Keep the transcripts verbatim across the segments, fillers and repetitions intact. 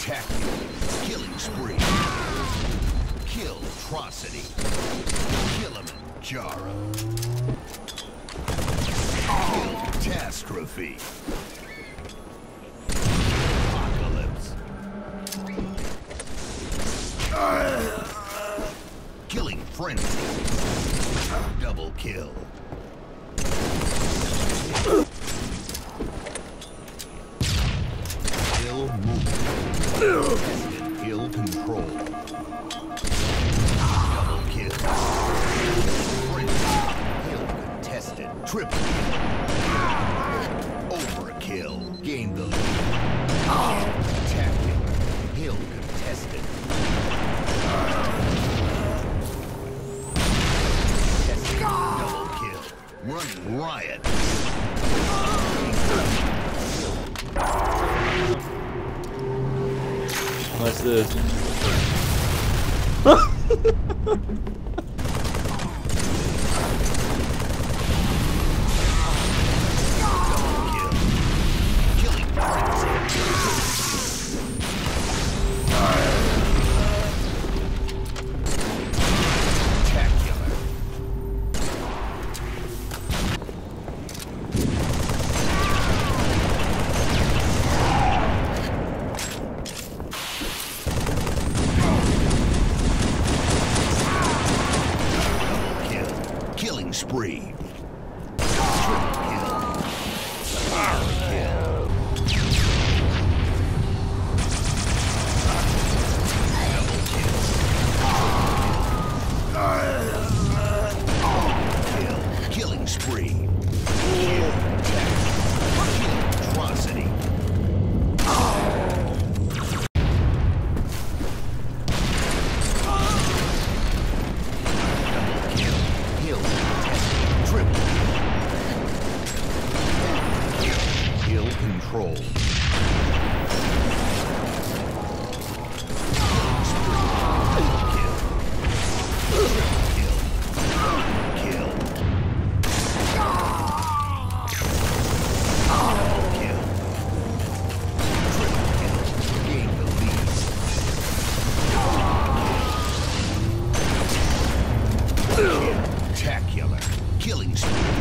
Spectacular. Killing spree. Kill atrocity. Kilimanjaro. Kill catastrophe. Apocalypse. Killing frenzy. Double kill. Ill movement. Ill control. Double kill. Frenzy. Ill contested. Triple kill. Overkill. Gain the lead. Spectacular. Ill contested. Double kill. Running riot. What's this? Spree. Triple kill. Power kill. Double kill. Kill. Killing spree. Kill. Attack. Kill. Atrocity. Control. Kill. Kill. Kill. Kill. Triple kill. Gain the lead. Spectacular. Killing spree.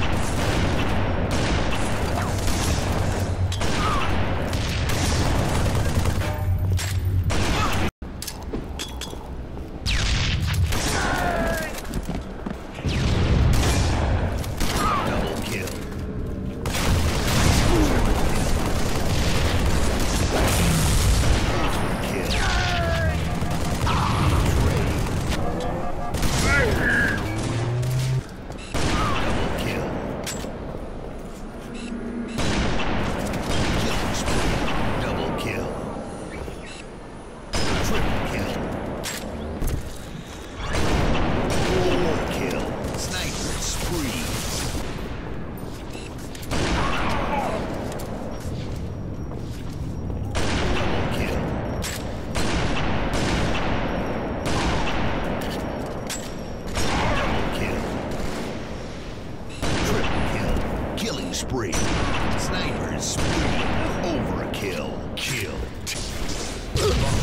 Spree. Sniper's spree. Overkill. Kill. Double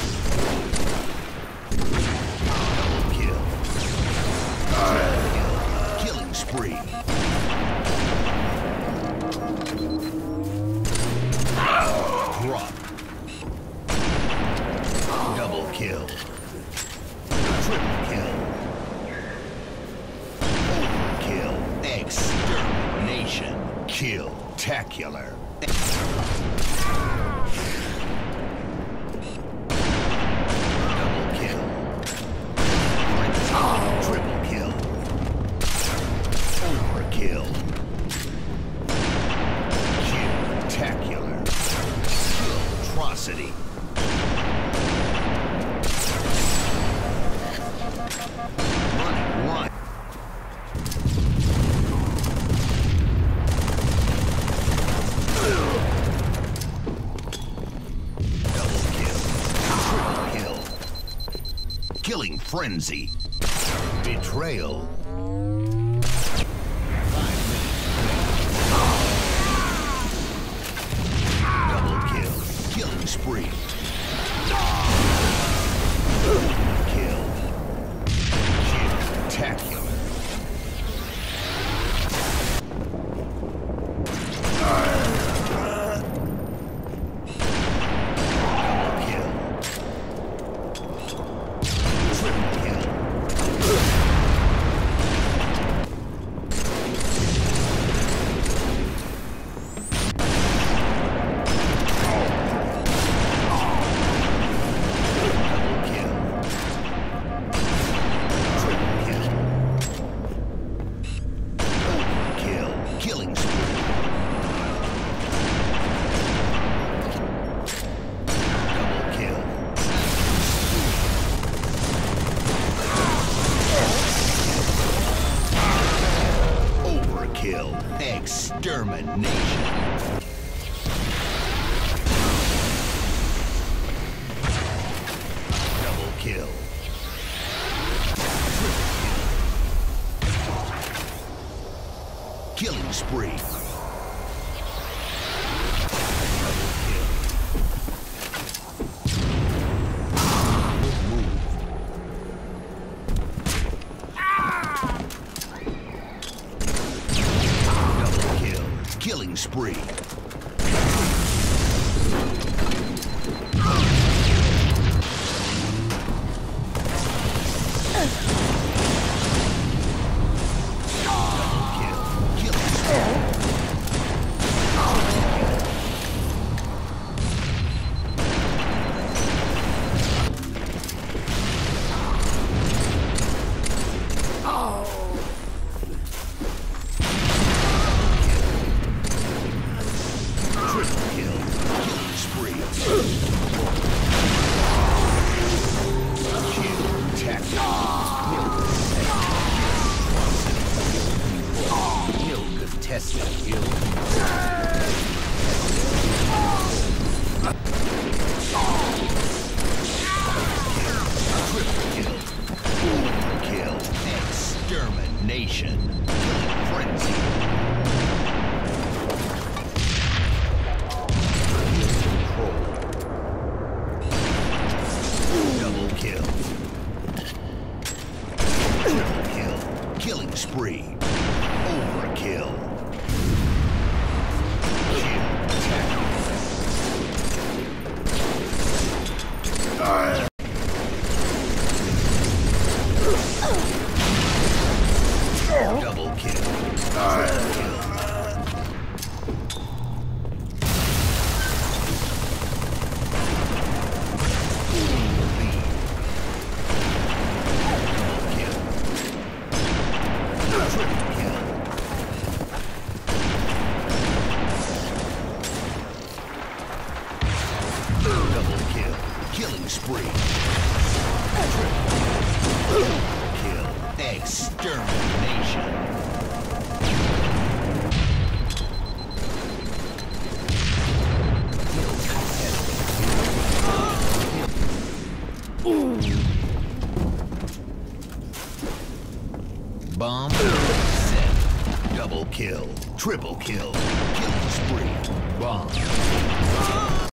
kill. Triple kill. Killing spree. Drop. Double kill. Triple kill. Overkill. Extermination. Kill. Tacular. Double kill. Triple kill. Overkill. Kill. Tacular. Kill. Atrocity. Running one. Killing frenzy. Betrayal. Five minutes. Double kill. Killing spree. Extermination. Double kill. Killing spree. Double kill. Good move. Double kill. Killing spree. Extermination. Killing frenzy. Control. Double kill. Triple kill. Killing spree. Overkill. Kill. Tackle. Double kill. Triple kill. Double kill. Killing spree. Triple kill. Extermination. Bomb set. Double kill. Triple kill. Killing spree. Bomb.